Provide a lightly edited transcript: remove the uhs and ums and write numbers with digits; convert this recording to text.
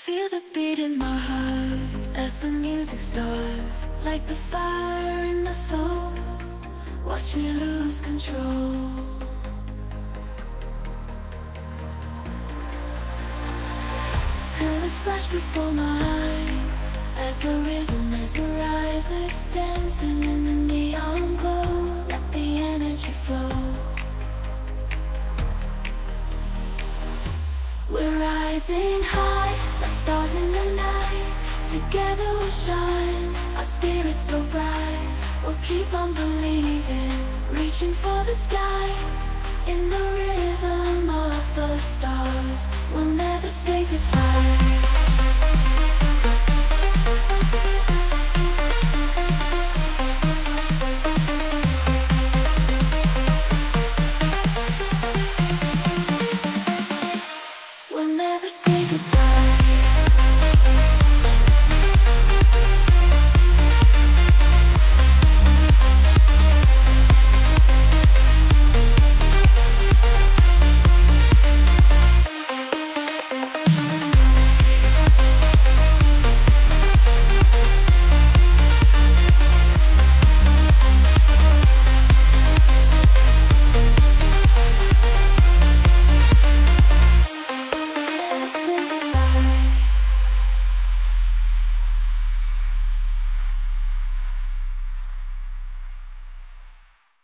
Feel the beat in my heart as the music starts, like the fire in my soul. Watch me lose control. Colors flash before my eyes as the rhythm mesmerizes, dancing in the neon glow. Let the energy flow. We're rising high, like stars in the night. Together we'll shine, our spirits so bright. We'll keep on believing, reaching for the sky. In the rhythm of the stars, we'll never say goodbye.